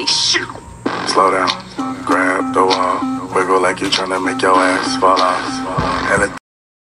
me. Shoot. Slow down, grab the wall, wiggle like you're trying to make your ass fall off.